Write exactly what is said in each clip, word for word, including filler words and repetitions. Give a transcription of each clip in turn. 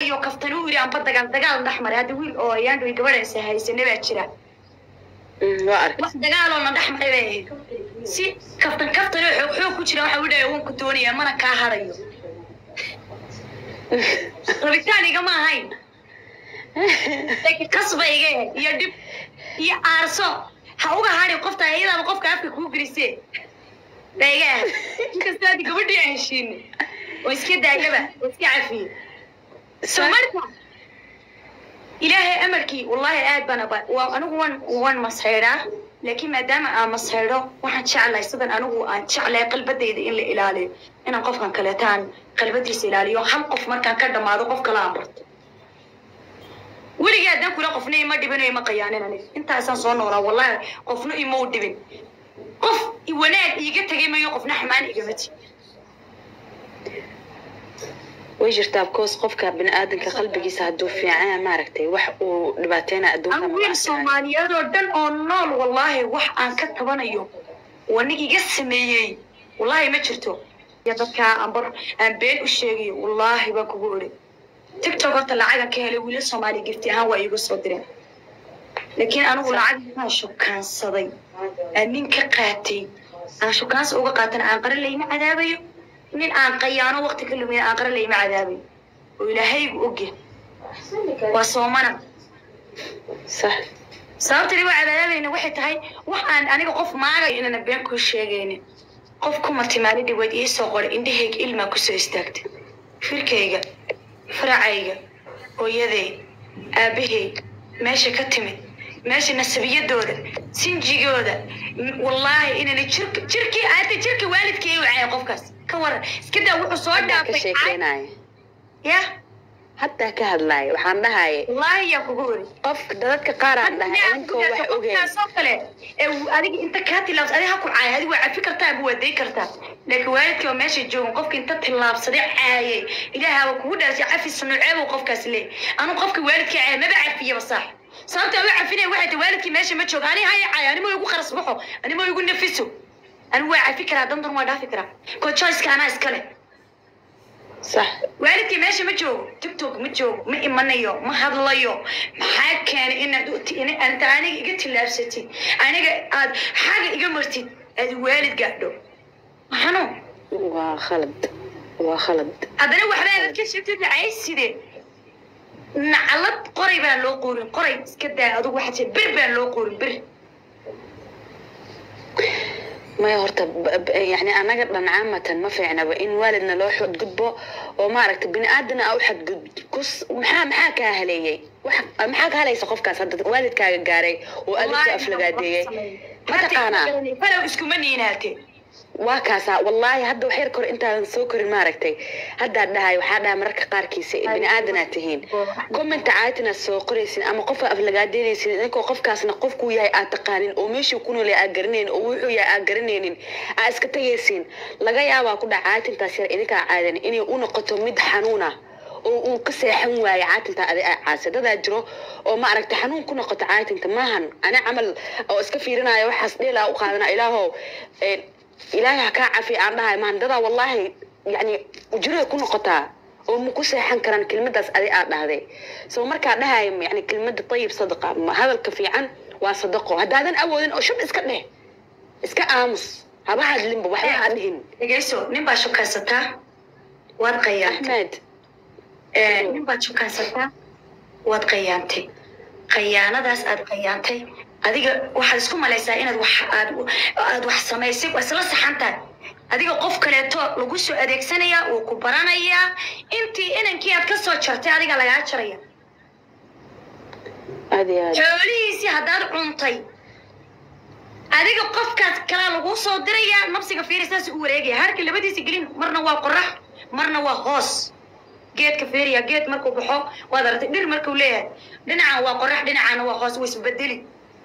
harayo kaftanu iri aan badagan dagaal dhaxmar hada wiil oo ayaan way gabadhaysa haysanay baa jira waa ark wax dagaal oo dhaxmar bay si kaftan kaftan xoog xoog ku jira waxa uu dhahay uu ku doonaya mana ka harayo rabitaaniga ma ahayn laakiin qasbayga iyo dib iyo aarso ha uga hari qofta ayada qofka afka ku grisay dayga kastaadi gabadhi heshiin oo iska daayaba oo iska cafi سمرت إلهي أمركي والله آد بنا با وأنا وان وان مسحرة لكن ما دام أنا مسحرة واحد شعلة يصدق أنا وأنا شعلة قلب بدي إذا إلا إلالي أنا قف كان كلتان قلب بدي سلالي وهم قف مركان كذا ما قف كلام برد ولي قاعد نقول قفني ما دبنا ما قياننا نف أنت أساسا صنورا والله قفنا يموت دبن قف يوناد يجي تجي ما يقف نحمان إجابتي ويجرتها بكوس قفك بن آدم كقلبك يساعدوا في عام معركتي وح ودبعتينا أدوها أول سوماليا دردن أونال والله وح أن كتبنا يوم ونيجي قسمي والله ما شرتو يا دكا أمبر أم بين الشيء والله بقولي تيك توك طلع على كهلي ولا سومالي جفتها ويجوا صدرين لكن أنا ولا عاد ما شو كان صدي أنين كقاتي أنا شو كان سوق قاتنا عن قرر لي مع عذابي من آن قيانو وقت كله من آن قرر لي مع عذابي وإلهي بوجه وصومنا صح صارت لي وعد عذابي إنه واحد هاي وحن أنا قف معك إن أنا بين كل شيء جيني قفكم احتمالي دي ودي صغر إندي هيك إلما كسر استكت فركيجا فرعيجا ويذي أبيه ماشي كتمت ماشي نسبية دودة سنجي جودة والله إنني شرك شركي أنت شركي والدك يوعي قفكس كور كده وحصاد كشيء كناي يا حتى كهلاي وحنا هاي والله يا كبوري قف دتك قارن ده إنك واحد أوجه صفلة أديك أنت كاتي لابس أديها كل عاي هذه وعلى فكرة تاب ودي كرتا لكن والدك يوم ماشي جون قفك أنت تلابس صديق عاي إلها وكودا عارف الصنوعي وقفكس ليه أنا قفك والدك عاي ما بعرف فيه بصح صارت أوعى فيني واحد والدك ماشي ما تشوف أنا هاي عاي أنا ما يقول خرس بحو أنا ما يقول نفسه أنا واعي فكرة دندن ولا فكرة كوتشايس كأنا إسكالي صح والدك ماشي ما تشوف تيك توك ما تشوف ما إيمانيو ما هذلايو ما حاجة كان إن دوتي إن أنت أنا قلت لابستي أنا قاعد حاجة إجمرتي الوالد قاعدو حنو وخلد وخلد هذا لو واحد كل شيء تبي عايز سيدي نعلت قريبا لو قورن قريب كده هذا واحد بربا لو قورن بر ما يهرب يعني أنا قد عامة ما في عنا وإن والدنا لو حد قدبه وما ركت بني آدنا أو حد قد كوس محا محا كهلية محا كهلية سقف كاس هذا والد كجاري وألف أفلقادية ما تقانا فلو إسكو مني ناتي وكاسا والله هذا وحير كور أنت سوكر ما ركتي هذا ده وحدا مرك قاركيس بني آدنا تهين كم أنت عايتنا سوكريسين أما قف أفلقادية سين إنكو قف كاس نقف كويا أتقانين ومش يكونوا لي أجرنين ووحوا يا أجرنين أسكتيسين لقيا واقول عايت أنت سير إنك عادن إني أنقطه مد حنونة وقصة حنوة عايت أنت عاسد هذا جرو وما ركت حنون كنا قط عايت أنت ماهن أنا عمل أو إسكفيرنا يا وحس ليلا وقادنا إلهه إلهي كعافي عنها ما عندها والله يعني جرو يكون قطع ومكوسة حنكران كلمة داس أدي هذه سو مركا لها يعني كلمة طيب صدقة هذا الكفي عن وصدقه هذا هذا أول أو شو إسكنه إسك أمس هذا هذا اللي بوحنا عنهن يجلسوا نبى شو كاستا واتقيانتي أحمد إيه نبى شو كاستا واتقيانتي قيانة داس أتقيانتي هذيك واحد اسكو ماليسا إن واحد واحد واحد سمايسك وصل صحنتها هذيك قف كليتو لقوسو أديك سنية وكبرانية أنتي إن إنكي أتكسر شرتي هذيك على جات شرية هذه حوليسي هدار عنطي هذيك قف كات كلا لقوسو درية نفسك في رساس وريجي هارك اللي بدي سجلين مرنا وقرح مرنا وهوس جيت كفيريا جيت مركو بحو وهذا تقدر مركو ليه دنا وقرح دنا عنا وهوس ويسبدلي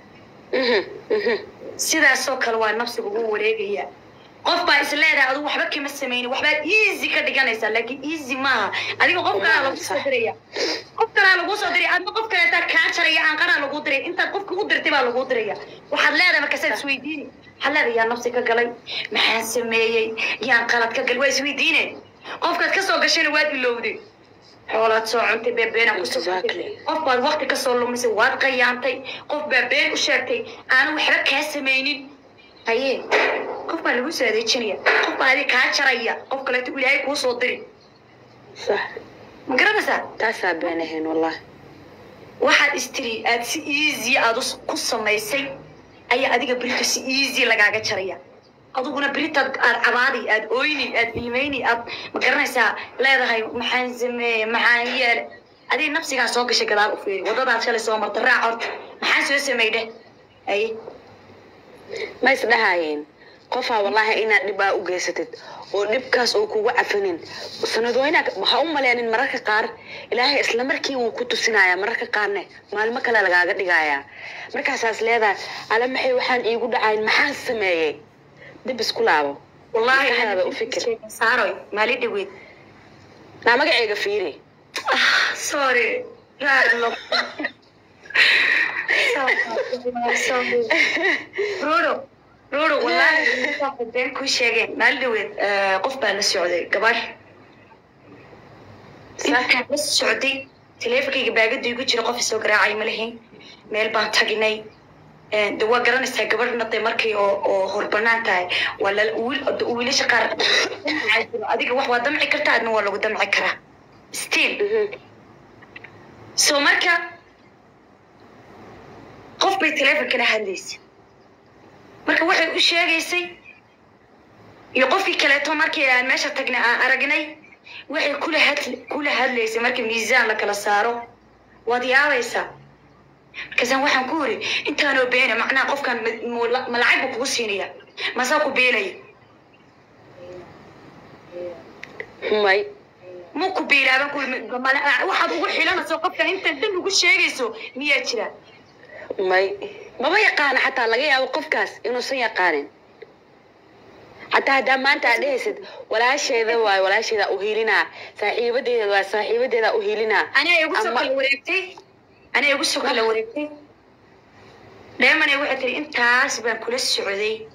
sidaasoo kale waa nafsiga ugu wareegaya qof baa isleedahay adigu waxba kama sameeyay waxba easy ka dhiganaysa laakiin easy maaha adiga qof kale lagu soo diraya qof kale lagu soo diray adna qof kale taa ka jaraya aan qara lagu diray inta qofka u dirtay baa lagu diraya waxaad leedahay marka saad isweydiini xalada yaa nafsiga galay maxaan sameeyay yaan qalad ka gal waa isweydiinay qofkaad ka soo gashayna waad ilowday xoolaad soo cuntay beebeena ku soo qof baad waqti ka soo lumisay waad qayaantay qof beebeen u sheegtay aan waxba ka sameeynin haye qof baa lagu soo adeejinaya qof baa adiga kaa jaraya qof kale tuu ilaahay kuu soo diri صح ma garanaysaa taasaa beenahayn wallahi waxaad istiri aad si easy aad ku samaysay ayaa adiga berito si easy lagaaga jaraya adiguna berito aad cabaadi aad ooyni aad ilmeyni aad ma garanaysaa leedahay maxaan sameeyey maxaan yeelay adiga nafsigaa soo gashay gadaal u fiiri wadadaad shalay soo marta raac horta maxaan soo sameeyay ay ma isdhahaayeen qofaa wallahi inaad dhibaa u geysatid oo dhibkaas oo kugu cafanin sanadooyina waxa u maleenin mararka qaar ilaahay isla markii uu ku tusinayaa mararka qaarne maalmo kale lagaaga dhigayaa markaasaas leedahay ala maxay waxaan iigu dhacayn maxaan sameeyay dib isku laabo wallahi hada u fikir saaroy maali dhaweed na magacayga fiiri sorry raalo sorry rodo rodo wallahi been ku sheegay maali dhaweed qof baa la socday gabar saaka la socday teleefankayga baagada igu jira qof soo garaacay ma lahayn meel baan tagnay de waa garanaysaa gabadhna de markii oo oo horbanaan tahay waa la wiil wiilasha qaar adiga wax waa damci kartaa adna waa lagu damci karaa still so marka qof bay teleefankana hadlaysay marka waxay u sheegaysay iyo qofkii kaleeto markii aan meesha tagnay aan aragnay waxay kula hadl kula hadlaysay markii miisaan la kala saaro waad yaabaysaa markaasaan waxaan ku uri intaanoo beena macnaha qofkan ma lacag buu kugu siinaya masaa ku beelaya may muu ku beelaaban ku waxaad ugu xilanayso qofkan intan dhan ugu sheegayso miyaa jira may maba yaqaana xataa laga yaabo qofkaas inuusan yaqaanin xataa haddaa maanta aad dhehaysid walaasheeda waay walaasheeda u hiilinaa saaxiibadeeda waa saaxiibadeeda u hiilinaa anaa igu soo kala wareegtay أنا يقول سوق اللي وريتي دائما يقول لي أنت عاسبة كل السعودي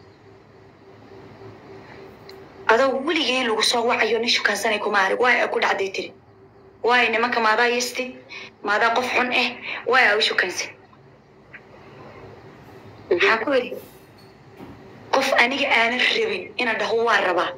هذا ولي جاي له سوا عيوني شو كان سنة كماري واي أقول عديتري واي إنما كما ذا يستي ما ذا قف عن إيه واي أو شو كان سن حكولي قف أني أنا الربي إن ده هو الربا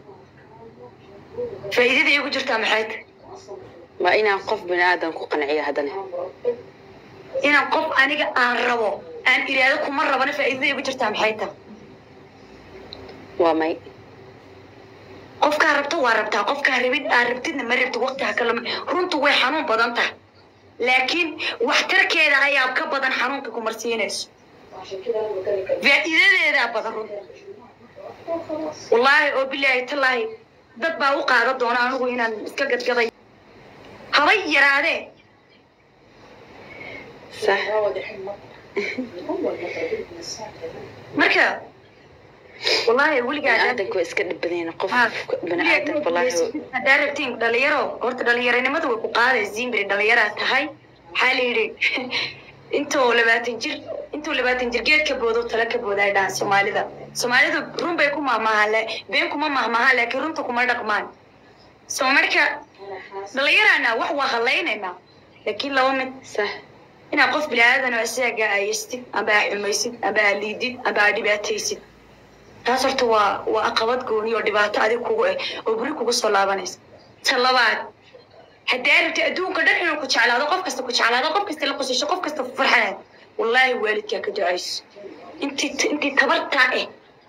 فإذا يقول جرت محيط ما إنا قف بني آدم كو قنعية هذا inaan qof aniga aan rabo aan iraado kuma rabana faa'iido igu jirtaa maxay tahay waa may qofka rabto waa rabtaa qofka rabid aan rabtidna ma rabto waqtiga kale runtu way xanuun badan tahay laakiin waxtarkeeda ayaa ka badan xanuunka ku marsiinayso faa'iidadeeda badan runta wallahi oo bilaahi tallaahi dad baa u qaada doona anigu inaan iska gadgaday habay yaraadee صح مركا والله ولي قاعد عندك واسكت بدينا قف بني آدم والله دارتين دليرو قلت دليرين ما تو قاعد زين بري دليرات هاي حالي انتو لباتين جير انتو لباتين جير جيت كبودو تلا كبودا دان سوماليدا سوماليدا روم بيكو ما ماهله بينكو ما ماهله لكن رونتو كما دقمان سو مركا دليرانا wax waa haleynayna laakiin laba mid صح ina qof bilaadan oo isaga aysti aba xumaysid aba liidid aba dhibaataysid taas horta waa waa aqabad gooni oo dhibaato adig kugu ah oo buri kugu soo laabanaysa talabaad haddii rabti adduunka dhan inuu ku jeclaado qof kasta ku jeclaado qof kasta la qosasho qof kasta farxad wallahi waalidka ka ducayso inti inti tabarta ah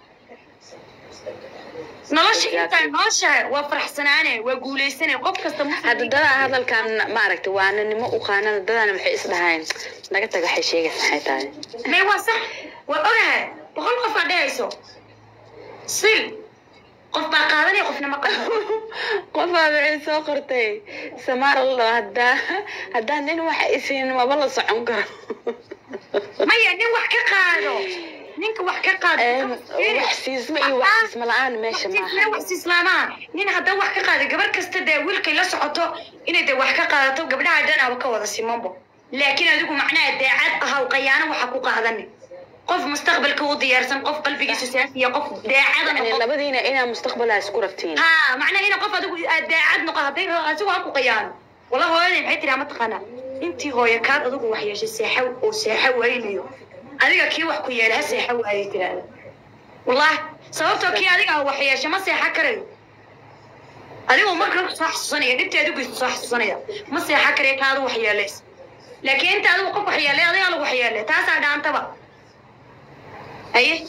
nolosha inta nolosha waa faraxsanaanay waa guuleysanay qof kasta hadda dada hadalkan ma aragtay waana nimo u qaanada dadana maxay isdhahayn naga taga xay sheegay saxay tahay may waa sax waa ogahay boqol qof aa dhahayso sil qof baa qaadanay qofna ma qaadan qof baa waxay soo qortay samaar allah hadda hadda nin wax isiin maba la socon karo maya nin wax ka qaado ninka wax ka qaado wax siisma iyo wax siisma la'aan meesha ma aha wax siislama nin hadda wax ka qaado gabar kasta de wiilkay la socoto inay de wax ka qaadato gabdhaha dhan aba ka wada simanbo laakiin adigu macnaha daacad ah oo qayaano waxa ku qaadanay qof mustaqbalka u diyaarsan qof qalbigiisa saafiya qof daacad ah labadiina ina mustaqbalka isku raftiin ha macnaha ina qof adigu daacad noqo haday asigu ha ku qayaano والله هو أنا محيط يا متقنا أنتي هو يكاد أدوك وحياش الساحة والساحة وينيو أديك كي وحكي يا لها ساحة وهاي ترى والله صوتك كي أديك وحياش ما ساحة كري أديك مركب صح صنيع جبت أديك صح صنيع ما ساحة كري كاد وحيالس لكن أنت أديك وقف وحيالي أديك على وحيالي تاسع دان تبع أيه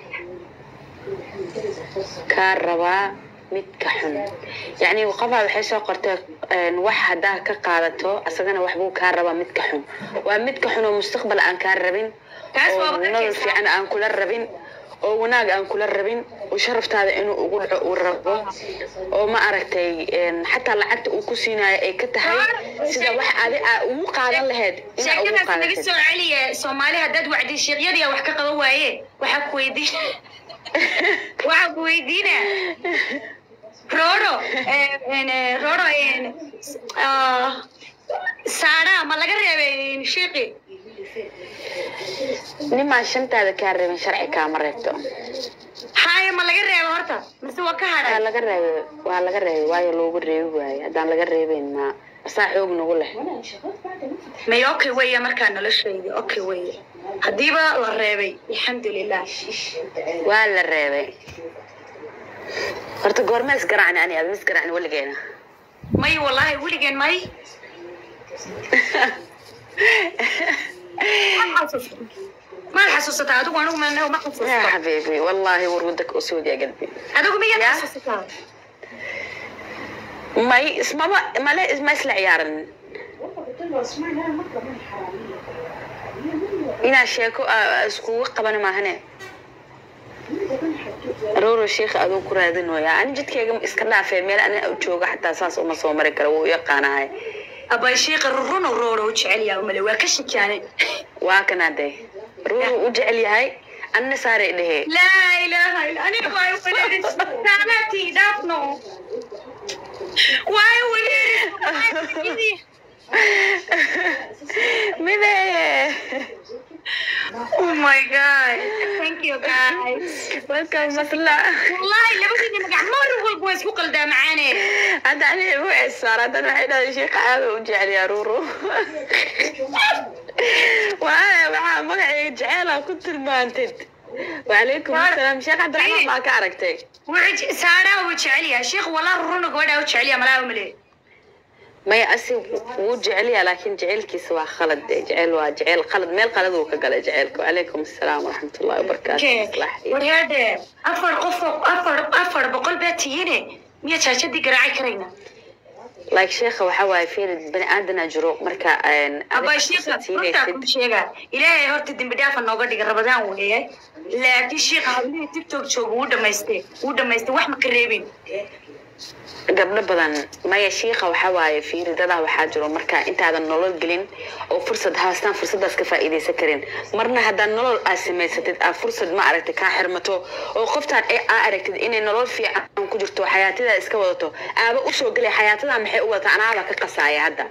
كاربا midka xun yani qofaa waxay soo qortay wax hadaa ka qaadato asagana wax buu ka rabaa midka xun waa midka xun oo mustaqbal aan ka rabin oo nolol fiican aan kula rabin oo wanaag aan kula rabin oo sharaftaada inuu ugu dhaco uu rabo oo ma aragtay xataa lacagta uu ku siinayo ay ka tahay sida wax aadi ugu qaadan lahayd inaa ugu qaadato naga soo celiya Soomaali hadad wacdi sheeqyada wax ka qaban waaye waxa ku weydiin waxa ku weydiina Roro en Roro en ah Sara ma laga reebay sheeqi nima shantaada ka reebin sharci ka mareeto haye ma laga reebo horta mise waa ka haray laga reebay waa laga reebay waayo loogu reebi waayo hadaan laga reebin ma asaa xoog nagu leh ma okay way markaa noloshayda okay way hadiiba la reebay alxamdulillah waa la reebay horta goorma isgaracna ani aad isgaracna waligeena may wallahi waligeen may ما حسست هذا وانا ما ما حسست يا حبيبي والله ورودك اسود يا قلبي هذا ما حسست ما اسمه ما لا ما يسلع عيارن إنا شيكو اسكو قبنا ما هنا رورو شيخ أدو كرادين ويا أنا جد كي إسكنا في ميل أنا أتشوق حتى أساس وما صو مريكا ويقانا هاي أبا شيخ الرون ورورو وجعلي يا أمي وكشك يعني واكنا ده رورو وجعلي هاي أنا ساري له لا إله إلا أنا واي ولد سامتي دافنو واي ولد ماذا Oh my god. Thank you guys. Welcome مثلا. والله اللي بدي نرجع مرة والبويس وقل ده معانا. هذا أنا مو عسار هذا أنا حين شيخ عاد وجعل يا رورو. وأنا مع مقعي جعلها كنت المانتد. وعليكم السلام شيخ عبد الرحمن ما كاركتي. وعج سارة وجعلي يا شيخ والله الرونق ودا وجعلي ملاهم ليه. ما يأسي وجعليها لكن جعلك سوا خلد جعل وجعل خلد ميل خلد وكقل جعلك وعليكم السلام ورحمة الله وبركاته. وهذا أفر قفق أفر أفر بقول باتيني مية شاشة دي قراعي كرينا. لايك شيخة وحواي فين بني آدنا جروق مركا إن. أبا شيخة رتاكم شيخة إلهي هرت الدين بدافع النوغة دي قربدان وهي لكن شيخة هولي تيك توك شوق ودا ما يستي ودا ما يستي وح مكريبين. قبل بدن ما يشيخ وحواي في ردها وحاجر ومركا أنت هذا النولد قلين أو فرصة هاستان فرصة بس كفائدة سكرين مرنا هذا النولد أسمى ستد فرصة ما عرفت كان حرمته وخفت عن إيه عرفت إن النولد في عن كجرته حياتي ذا إسكوته أبى أسوق لي حياتي ذا محقوة أنا على كقصايا هذا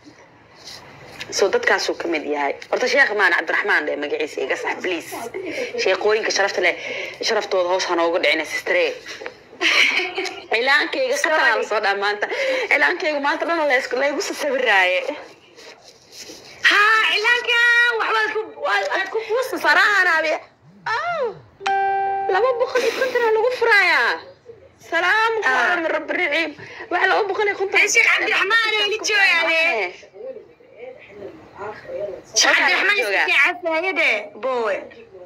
صدق كاسو كمدي هاي ورت شيخ مان عبد الرحمن ده مجلسي قصح بليس شيخ وين كشرفت له شرفته هوس هنوقد عين سستري إعلانكيga qatar la soo dhamaanta إعلانكيga maanta dhan la isku leeyahay soo sawiraaye ha إعلانka wax wad ku ku faraanabe aw laba boqol iyo konton lagu furaaya salaam qaadan min rabb riciim wax laba boqol iyo konton sheekh Cabdi Raxmaan ee jooyaade sheekh Cabdi Raxmaan iska cafaayade boowe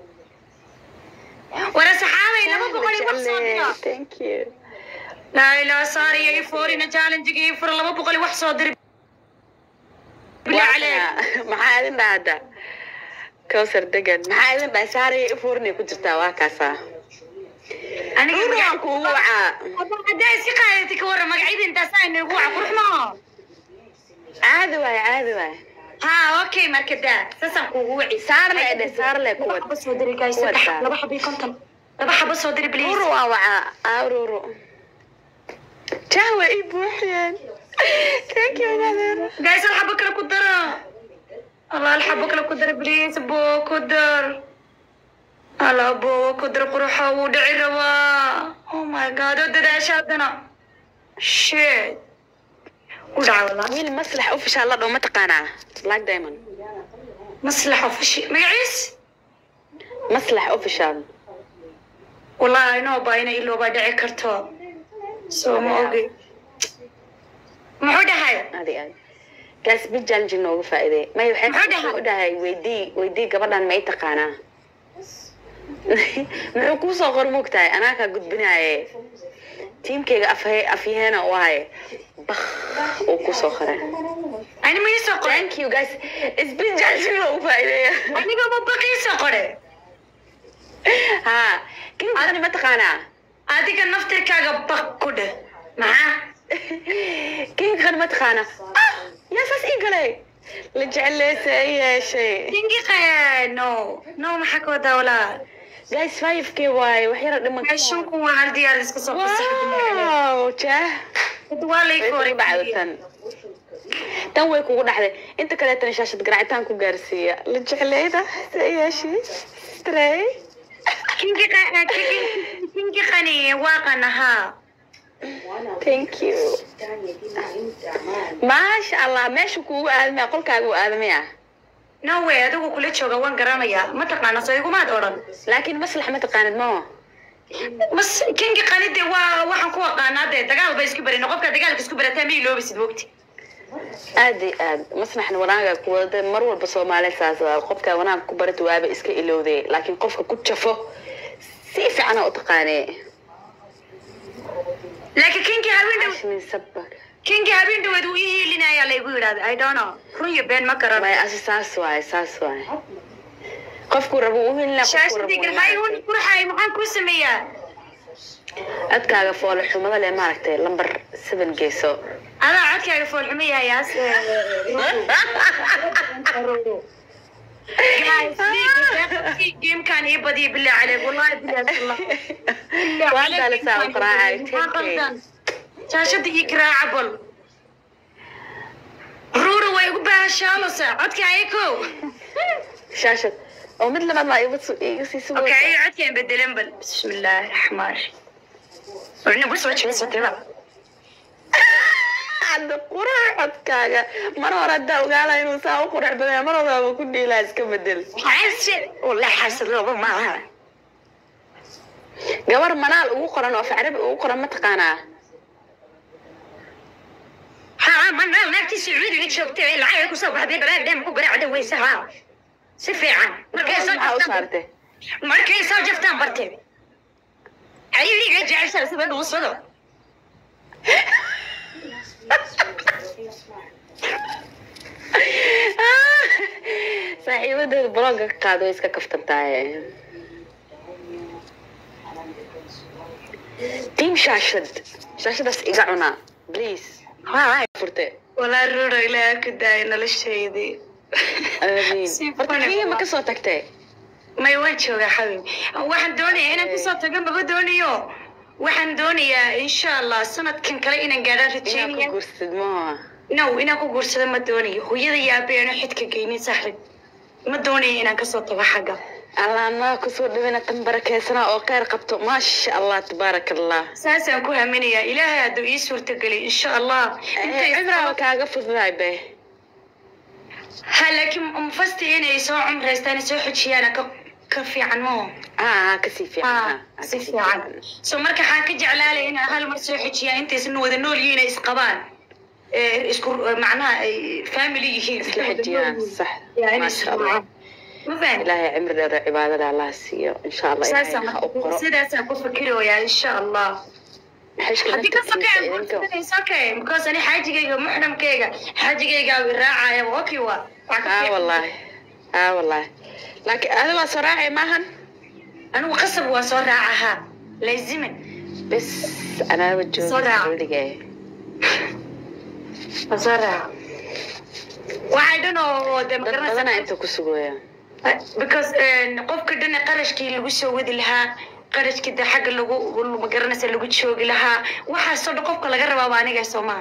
ولا صحابي لما بقولي وحصادنا thank you لا لا صار يا فوري نجالنج يفر لما بقولي وحصادر بلا عليك maxaa hada كوثر دقن maxaa idin صار فورني ku jirtaa waa kaasa aniga waxaan ku wacaa hadaa si qaadati ka war magaciida inta saan ugu waca qurxmo caadi waay caadi waay ها اوكي مركدا ساسا كوغوعي صار له صار له كود بس ودري جايس لبا حبي كنتم لبا حبي بس ودري بليز رورو وعا رورو جاوا اي بوحيان ثانك يو نادر جايس الحبه كلا كدرا الله الحبه كلا كدرا بليز بو كدر الله بو كدر قروحه ودعي روا او ماي جاد وددا شادنا شيت ودع والله wiil maslax official la dhaw ma taqaanaa black diamond مصلح وفشي ما يعيس maslax official والله إنه باينه إلا بدعي كرتو سو ما أوجي ما هو ده هاي هذه هاي كاس بيجان جنوب فائدة ما يحب محدها. ما ده هاي ويدي ويدي قبل ما يتقانا معكوس غير مقتاي أنا كقد بناء تيم كي أفيه أفيهنا وهاي بخ وكوس آخر أنا مين ساقر thank you guys it's بيجان جنوب فائدة أنا ما ببقي ساقر ها كم أنا ما تقانا هذيك النفتر كاجا بقكده معاه كم كان ما تقانا آه يا ساس إيجالي لجعل لي سأي شيء تنجي خير نو نو ما حكوا دولار guys five k واي وحيرة لما عشانكم وعلى ديار اسكسو واو جاه دوالي كوري بعدتن tan way kugu dhaxday inta kale tan shaashad garaacitaan ku gaarsiiya la jecleeyda sayashi stray تنجي خير تنجي خني واقنها thank you maasha allah meesha kuugu aadmaya qolkaagu aadmaya no way adigu kula jooga waan garanaya ma taqaana soo iguma ad oran laakiin maslax ma taqaanid ma mas kingi qanide waa waxaan ku aqaanaa de dagaal bay isku barino qofka dagaalka isku barataa ma iloobisid waqti aad iyo aad maslaxna wanaaga ku wada mar walba Soomaali saas qofka wanaag ku barato waaba iska ilowday laakiin qofka ku jafo si fiican u taqaanay laakiin kingi habeen min sabak kingi habeen dhow uu ii linaya la igu yiraahdo I don't know run iyo been ma garan way asaas waay saas waay qofku rabo uu in la qofku rabo shaashadiga hay uu qurxay maxaan ku sameeyaa adkaaga fool xumada le maaragtay lambar seven geeso ana adkaaga fool xumaya yaas جيم كان يبدي بالله عليك والله بالله الله وهذا لسه قراعة شاشة يقرأ عبل رورو ويقبها شالسة عدك عيكو شاشة أو مثل ما الله يبص يسوي أوكي عدك بدلن بل بسم الله الرحمن الرحيم ورنا بس وجه بس وتبع عند قراء عدكاga mar hore daa ogaala inuu saa u qurux badan mar hore ku dhiilaa iska bedel xaas wallahi xasad loo ma aha gabar manaal ugu qoran oo Carabi ugu qoran ma taqaanaa ha manaal naagti Sacuudi la joogtay ilaa ku soo baxday baraadam ku garaacda weysaha si fiican markay soo saartay markay soo jaftaan bartay ayay jeceshay sabab uu soo صاحبة البلوج قاعدوا يسكا كفتنتاي تيم شاشد شاشد بس إيقعنا بليز ها هاي فرتي ولا الرورة إلا كداينا للشيء دي أمين فرتي ما كسو تكتي ما يوجهوا يا حبيبي واحد دوني أنا كسو تقم بدوني يو waxaan doonayaa insha Allah sanadkan kale inaan gaadhaan rajaynaya inaan ku guursado ma no inaan ku guursado ma doonayo hooyada iyo aabeena xidka geynay saaxib ma doonayo inaan ka soo tago xagga Allah ma ku soo dhaweena tan barakeysana oo khayr qabto ma sha Allah tabarakallah saasaan ku haminayaa ilaahay hadduu ii suurta geliyo insha Allah intay cimriga kaaga fududahay be ha laakiin umfasti inay soo cumraystaan soo xujiyaan ka كفي عنه آه كسي في عنه كسي في عنه سو مركا حاكي جعلالي إن هالمرسو حكيا أنت سنو ذا نول ينا إسقبان إسكور معناها فاميلي هي حكيا صح ما شاء الله ما فاهم إلهي عمر عبادة الله سيو إن شاء الله ساسا ما سيداسا بفكروا يا إن شاء الله حدي كسكين كسكين سكين بكوس أنا حاجة كيجا محرم كيجا حاجة كيجا بالراعة يا وكيوا آه والله آه والله لكن هذا صراحة ماهن أنا وقصب وصراعها لازمن بس أنا وجهي صراع صراع I don't know the مقرنة أنا أنت كسوية because نقف كدنا قرش كي اللي وش ودي لها قرش كده حق اللي والله مقرنة اللي وش ودي لها وحصل قف كلا جرب وأنا جالس وما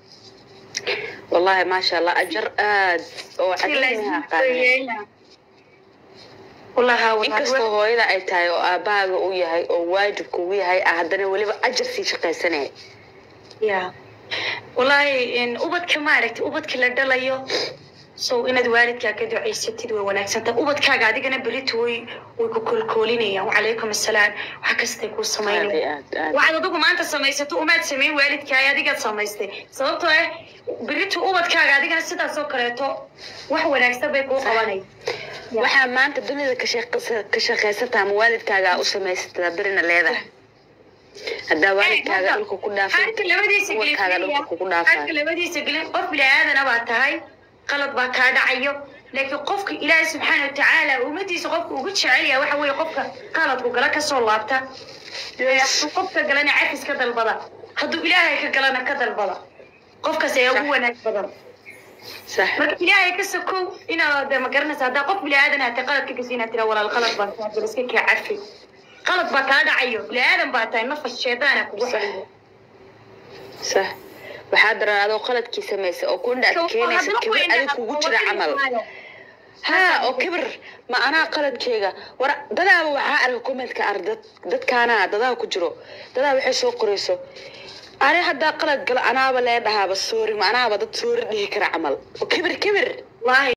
والله ما شاء الله أجر آد وعديها قاعدة والله inkastoo hooyada ay tahay oo aabaaga uu yahay oo waajibku uu yahay haddana waliba ajar sii shaqaysanay ya والله إن أبد كمارك أبد كلا دلايو سو إن دوالد كأكيد عيستي دو وناكسن طب أبد كأقعد أنا بريتوي ويكون كولينيا وعليكم السلام وحكستك والسمايني وعلى دوكم أنت سميستو وما تسمي والد كأي هذيك سميستي صوته بريتو أبد كأقعد أنا سيدا سكرتو وحو ناكسن بيكو قواني waxaa maanta dunida ka shaqeysataa ama waalidkaaga u samaysata birina leedahay hadda waalidkaaga dhulka ku dhaafay halka labadiisa gelin halka labadiisa gelin qof bilaadan waa tahay qalad baa ka dhacayo laakiin qofka Ilaahay subhanahu wa ta'ala umadiisa qofka ugu jecel yahay waxa weeye qofka qaladku gala ka soo laabta qofka galana cafis ka dalbada haduu Ilaahay ka galana ka dalbada qofkaas ayaa ugu wanaag badan صح marka Ilaahay ka soo inaad ma garanaysa hada qof bilaadan hata qaladka kasina tira walaal qalad baa ka iska ka cafi qalad baa ka dhacayo bilaadan baa tahay nafas sheedana kugu xiriyo صح waxaa daraado qaladkii sameeyay oo ku dhaad keenaysa kibir adiga kugu jira amal ha oo kibir ma ana qaladkeega war dadaaba waxa arag comment-ka ardad dadkaana dadaha ku jiro dadaha waxay soo qorayso أنا هذا قلت قل أنا ولا ده بس سوري ما أنا بدت سوري ليه كرا عمل وكبر كبر